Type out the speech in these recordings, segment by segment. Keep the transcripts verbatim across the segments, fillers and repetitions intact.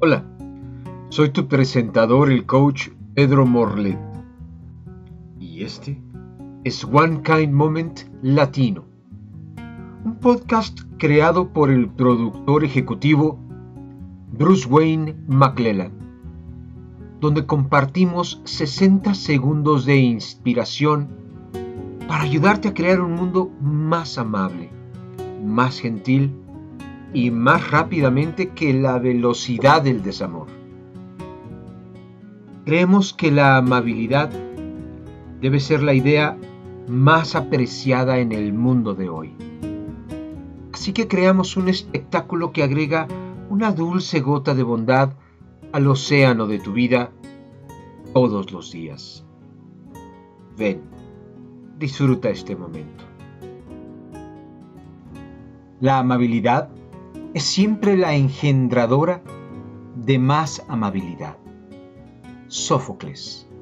Hola, soy tu presentador, el coach Pedro Morlet. Y este es One Kind Moment Latino, un podcast creado por el productor ejecutivo Bruce Wayne McClellan, donde compartimos sesenta segundos de inspiración para ayudarte a crear un mundo más amable, más gentil y más rápidamente que la velocidad del desamor. Creemos que la amabilidad debe ser la idea más apreciada en el mundo de hoy. Así que creamos un espectáculo que agrega una dulce gota de bondad al océano de tu vida todos los días. Ven, disfruta este momento. La amabilidad es siempre la engendradora de más amabilidad. Sófocles.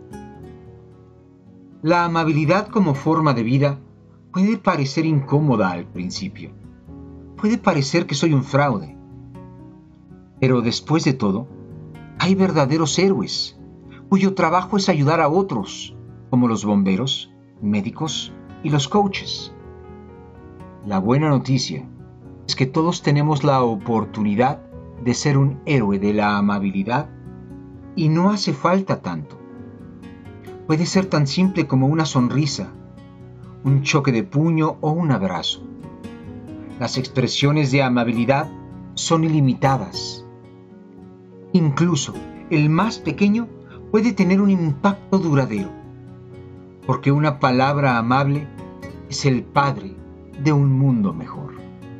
La amabilidad como forma de vida puede parecer incómoda al principio. Puede parecer que soy un fraude. Pero después de todo, hay verdaderos héroes, cuyo trabajo es ayudar a otros, como los bomberos, médicos y los coaches. La buena noticia es que todos tenemos la oportunidad de ser un héroe de la amabilidad y no hace falta tanto. Puede ser tan simple como una sonrisa, un choque de puño o un abrazo. Las expresiones de amabilidad son ilimitadas. Incluso el más pequeño puede tener un impacto duradero, porque una palabra amable es el padre de un mundo mejor.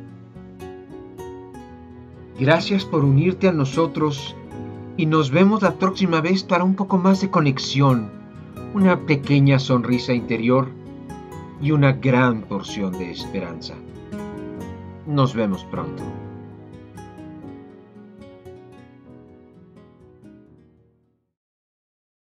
Gracias por unirte a nosotros y nos vemos la próxima vez para un poco más de conexión, una pequeña sonrisa interior y una gran porción de esperanza. Nos vemos pronto.